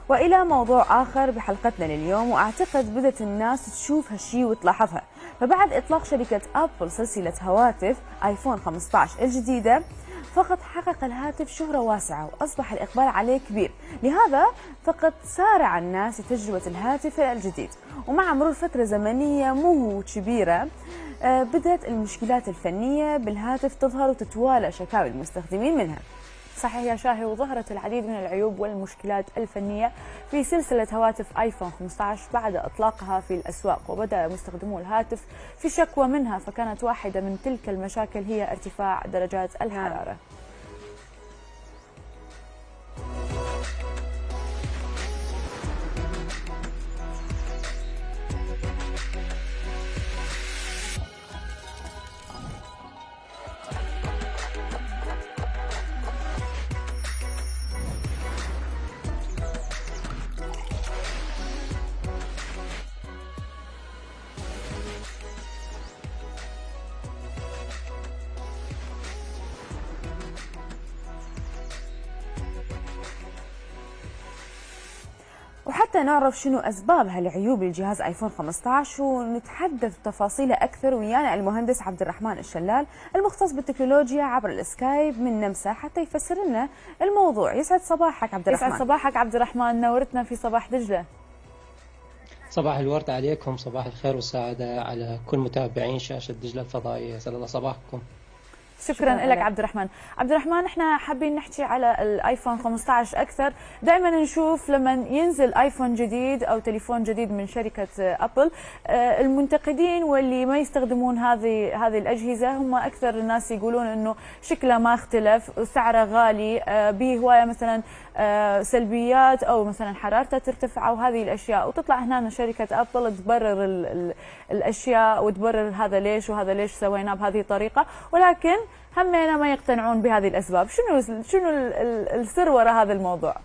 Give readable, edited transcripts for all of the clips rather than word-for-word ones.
وإلى موضوع آخر بحلقتنا لليوم، وأعتقد بدأت الناس تشوف هالشي وتلاحظها. فبعد إطلاق شركة أبل سلسلة هواتف آيفون 15 الجديدة، فقد حقق الهاتف شهرة واسعة وأصبح الإقبال عليه كبير. لهذا فقد سارع الناس لتجربة الهاتف الجديد، ومع مرور فترة زمنية مو كبيرة بدأت المشكلات الفنية بالهاتف تظهر وتتوالى شكاوي المستخدمين منها. صحيح يا شاهي، وظهرت العديد من العيوب والمشكلات الفنية في سلسلة هواتف آيفون 15 بعد إطلاقها في الأسواق، وبدأ مستخدمو الهاتف في شكوى منها، فكانت واحدة من تلك المشاكل هي ارتفاع درجات الحرارة. وحتى نعرف شنو أسباب هالعيوب للجهاز آيفون 15 ونتحدث تفاصيله أكثر ويانا المهندس عبد الرحمن الشلال المختص بالتكنولوجيا عبر السكايب من نمسا حتى يفسر لنا الموضوع. يسعد صباحك عبد الرحمن. يسعد صباحك عبد الرحمن، نورتنا في صباح دجلة. صباح الورد عليكم، صباح الخير والسعادة على كل متابعين شاشة دجلة الفضائية، يسعد الله صباحكم. شكرا لك عبد الرحمن. عبد الرحمن، احنا حابين نحكي على الايفون 15 اكثر. دائما نشوف لما ينزل ايفون جديد او تليفون جديد من شركه ابل، المنتقدين واللي ما يستخدمون هذه الاجهزه هم اكثر الناس يقولون انه شكله ما اختلف، سعره غالي، به هوايه مثلا سلبيات او مثلا حرارته ترتفع وهذه الاشياء، وتطلع هنا شركه ابل تبرر الاشياء وتبرر هذا ليش وهذا ليش سويناه بهذه الطريقه، ولكن همينا ما يقتنعون بهذه الاسباب. شنو السر وراء هذا الموضوع؟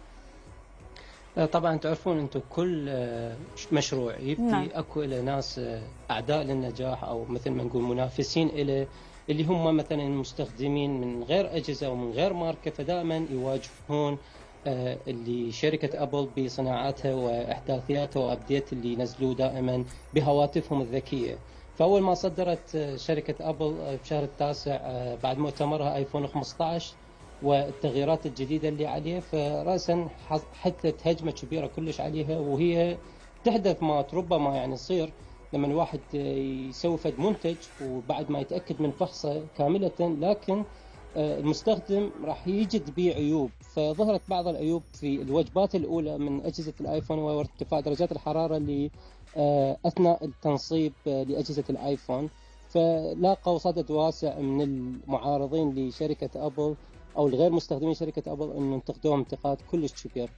طبعا تعرفون انتم كل مشروع يبدي نعم. اكو له ناس اعداء للنجاح او مثل ما نقول منافسين له، اللي هم مثلا المستخدمين من غير اجهزه ومن غير ماركه، فدائما يواجهون اللي شركه ابل بصناعاتها واحداثياتها وابديت اللي ينزلوه دائما بهواتفهم الذكيه. فاول ما صدرت شركه ابل بشهر التاسع بعد مؤتمرها ايفون 15 والتغييرات الجديده اللي عليه، فراسا حدثت هجمه كبيره كلش عليها، وهي تحدث ما ربما يعني يصير لما الواحد يسوي فد منتج وبعد ما يتاكد من فحصه كامله، لكن المستخدم راح يجد به عيوب. فظهرت بعض العيوب في الوجبات الاولى من اجهزه الايفون، وهو ارتفاع درجات الحراره اللي اثناء التنصيب لاجهزه الايفون. فلاقوا صدد واسع من المعارضين لشركه ابل او الغير مستخدمين شركه ابل انه انتقدوهم انتقاد كلش كبير.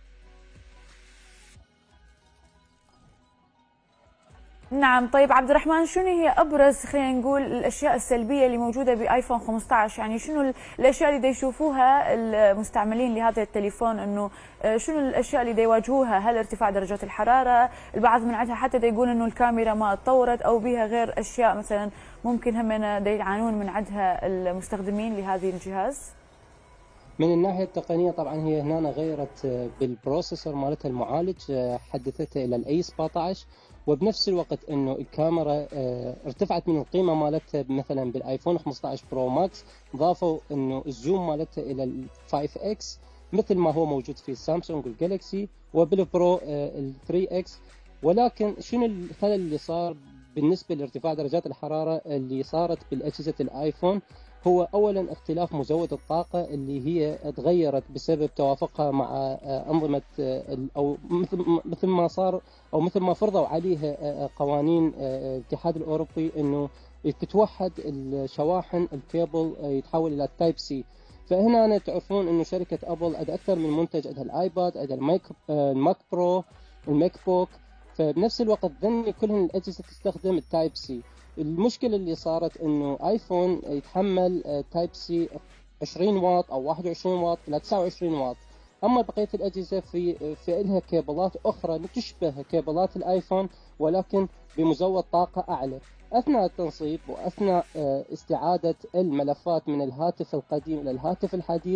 نعم. طيب عبد الرحمن، شنو هي ابرز خلينا نقول الاشياء السلبيه اللي موجوده بايفون 15؟ يعني شنو الاشياء اللي يشوفوها المستعملين لهذا التليفون، انه شنو الاشياء اللي يواجهوها؟ هل ارتفاع درجات الحراره؟ البعض من عندها حتى يقول انه الكاميرا ما تطورت او بها غير اشياء مثلا ممكن هم يعانون من عندها المستخدمين لهذه الجهاز. من الناحيه التقنيه طبعا هي هنا غيرت بالبروسيسور مالتها، المعالج حدثتها الى الاي 17، وبنفس الوقت انه الكاميرا ارتفعت من القيمه مالتها. مثلا بالايفون 15 برو ماكس ضافوا انه الزوم مالتها الى ال 5 اكس مثل ما هو موجود في سامسونج والجالكسي، وبالبرو ال 3 اكس. ولكن شنو الخلل اللي صار بالنسبه لارتفاع درجات الحراره اللي صارت بالاجهزه الايفون؟ هو اولا اختلاف مزود الطاقه اللي هي تغيرت بسبب توافقها مع انظمه او مثل ما صار او مثل ما فرضوا عليها قوانين الاتحاد الاوروبي انه تتوحد الشواحن الكيبل يتحول الى تايب سي. فهنا أنا تعرفون انه شركه ابل عندها اكثر من منتج، عندها الايباد، عندها الماك برو، الماك بوك، فبنفس الوقت ذني كلهم الاجهزه تستخدم التايب سي. المشكله اللي صارت انه ايفون يتحمل تايب سي 20 واط او 21 واط الى 29 واط، اما بقيه الاجهزه في لها كيبلات اخرى تشبه كيبلات الايفون ولكن بمزود طاقه اعلى. اثناء التنصيب واثناء استعاده الملفات من الهاتف القديم الى الهاتف الحديث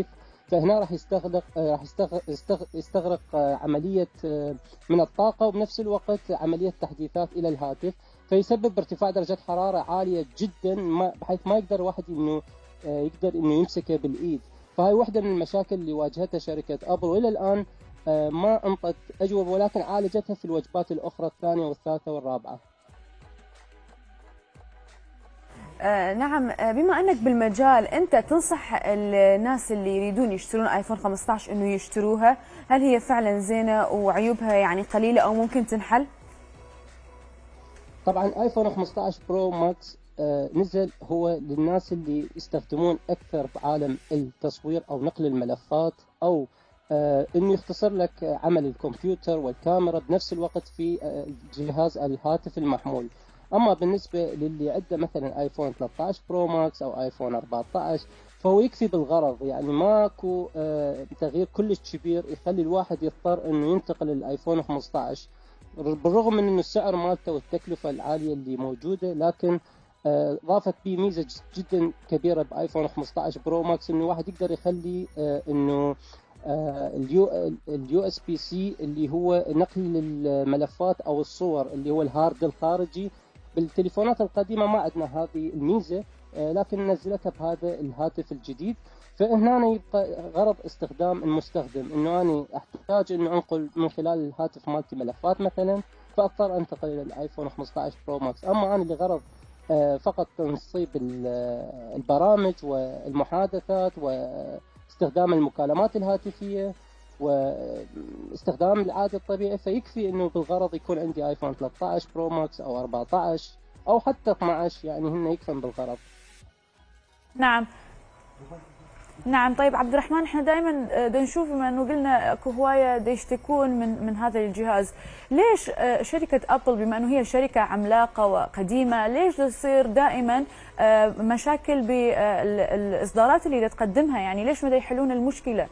فهنا راح يستغرق عمليه من الطاقه، وبنفس الوقت عمليه تحديثات الى الهاتف، فيسبب ارتفاع درجه حراره عاليه جدا بحيث ما يقدر الواحد انه يمسكه بالايد. فهي واحده من المشاكل اللي واجهتها شركه ابل، والى الان ما انطت اجوبه، ولكن عالجتها في الوجبات الاخرى الثانيه والثالثه والرابعه. نعم، بما أنك بالمجال، أنت تنصح الناس اللي يريدون يشترون آيفون 15 أنه يشتروها؟ هل هي فعلا زينة وعيوبها يعني قليلة أو ممكن تنحل؟ طبعا آيفون 15 برو ماكس نزل هو للناس اللي يستخدمون أكثر بعالم التصوير أو نقل الملفات، أو انه يختصر لك عمل الكمبيوتر والكاميرا بنفس الوقت في جهاز الهاتف المحمول. اما بالنسبه للي عنده مثلا ايفون 13 برو ماكس او ايفون 14 فهو يكفي بالغرض، يعني ماكو تغيير كلش كبير يخلي الواحد يضطر انه ينتقل للايفون 15، بالرغم من انه السعر مالته والتكلفه العاليه اللي موجوده، لكن ضافت به ميزه جدا كبيره بايفون 15 برو ماكس، انه الواحد يقدر يخلي انه اليو اس بي سي اللي هو نقل الملفات او الصور اللي هو الهارد الخارجي. بالتليفونات القديمه ما عندنا هذه الميزه، لكن نزلتها بهذا الهاتف الجديد. فهنا يبقى غرض استخدام المستخدم، انه انا احتاج انه انقل من خلال الهاتف مالتي ملفات مثلا، فاضطر انتقل الى الايفون 15 برو ماكس. اما انا لغرض فقط تنصيب البرامج والمحادثات واستخدام المكالمات الهاتفيه واستخدام العادي الطبيعي، فيكفي انه بالغرض يكون عندي ايفون 13 برو ماكس او 14 او حتى 12، يعني هن يكفن بالغرض. نعم. طيب عبد الرحمن، احنا دائما نشوف بما انه قلنا اكو هوايه يشتكون من هذا الجهاز، ليش شركه ابل بما انه هي شركه عملاقه وقديمه ليش تصير دائما مشاكل بالاصدارات اللي تقدمها؟ يعني ليش ما يحلون المشكله؟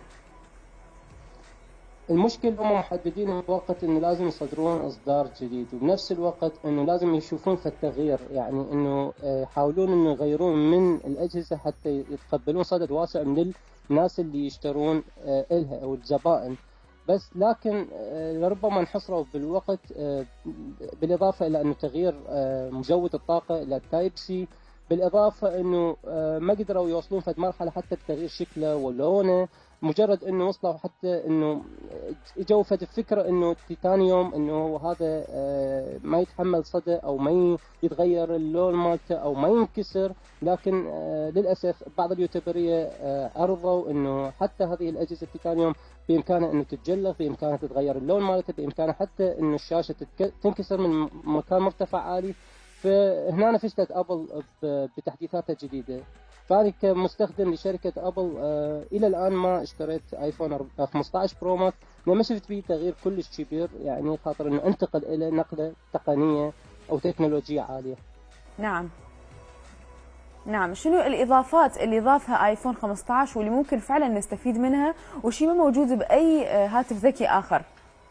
المشكلة هم محددين بوقت انه لازم يصدرون اصدار جديد، وبنفس الوقت انه لازم يشوفون في التغيير، يعني انه يحاولون انه يغيرون من الاجهزة حتى يتقبلون صدد واسع من الناس اللي يشترون الها او الزبائن. بس لكن لربما انحصروا بالوقت، بالاضافة الى انه تغيير مجود الطاقة الى التايب سي، بالاضافة انه ما قدروا يوصلون في مرحلة حتى بتغيير شكله ولونه، مجرد انه وصلوا حتى انه اجوا فد فكره انه التيتانيوم انه هذا ما يتحمل صدى او ما يتغير اللون مالته او ما ينكسر، لكن للاسف بعض اليوتيوبريه عرضوا انه حتى هذه الاجهزه التيتانيوم بامكانها انه تتجلط، بامكانها تتغير اللون مالته، بامكانها حتى انه الشاشه تنكسر من مكان مرتفع عالي. فهنا فشلت ابل بتحديثاتها الجديده. فأنا كمستخدم لشركة أبل إلى الآن ما اشتريت آيفون 15 برو ماكس، ما شفت فيه تغيير كلش كبير، يعني خاطر إنه انتقل إلى نقلة تقنية أو تكنولوجيا عالية. نعم، شنو الإضافات اللي ضافها آيفون 15 واللي ممكن فعلا نستفيد منها وشي ما موجود بأي هاتف ذكي آخر؟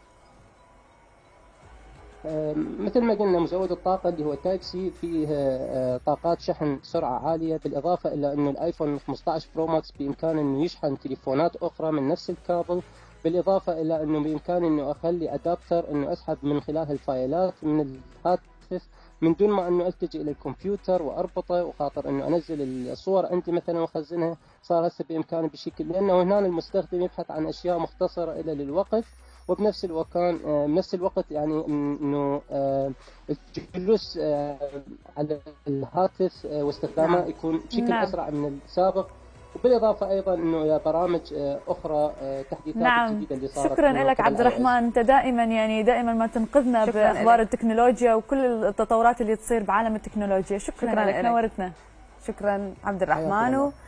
مثل ما قلنا مزود الطاقة اللي هو تايب سي، فيه طاقات شحن سرعة عالية، بالإضافة إلى أنه الآيفون 15 برو ماكس بإمكانه أنه يشحن تليفونات أخرى من نفس الكابل، بالإضافة إلى أنه بإمكاني أنه أخلي أدابتر أنه أسحب من خلال الفايلات من الهاتف من دون ما أنه ألتجئ إلى الكمبيوتر وأربطه، وخاطر أنه أنزل الصور عندي مثلا وأخزنها، صار هسه بإمكاني بشكل، لأنه هنا المستخدم يبحث عن أشياء مختصرة إلى للوقت، وبنفس الوقت يعني انه الجلوس على الهاتف واستخدامه يكون بشكل اسرع من السابق، وبالاضافه ايضا انه يا برامج اخرى تحديثات جديده اللي صارت. شكرا لك عبد الرحمن، انت دائما ما تنقذنا باخبار التكنولوجيا وكل التطورات اللي تصير بعالم التكنولوجيا. شكرا لك، نورتنا. شكرا عبد الرحمن.